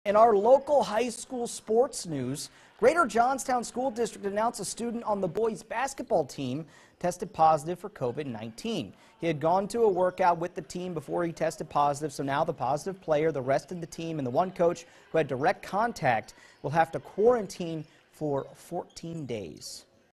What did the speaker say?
In our local high school sports news, Greater Johnstown School District announced a student on the boys basketball team tested positive for COVID-19. He had gone to a workout with the team before he tested positive, so now the positive player, the rest of the team, and the one coach who had direct contact will have to quarantine for 14 days.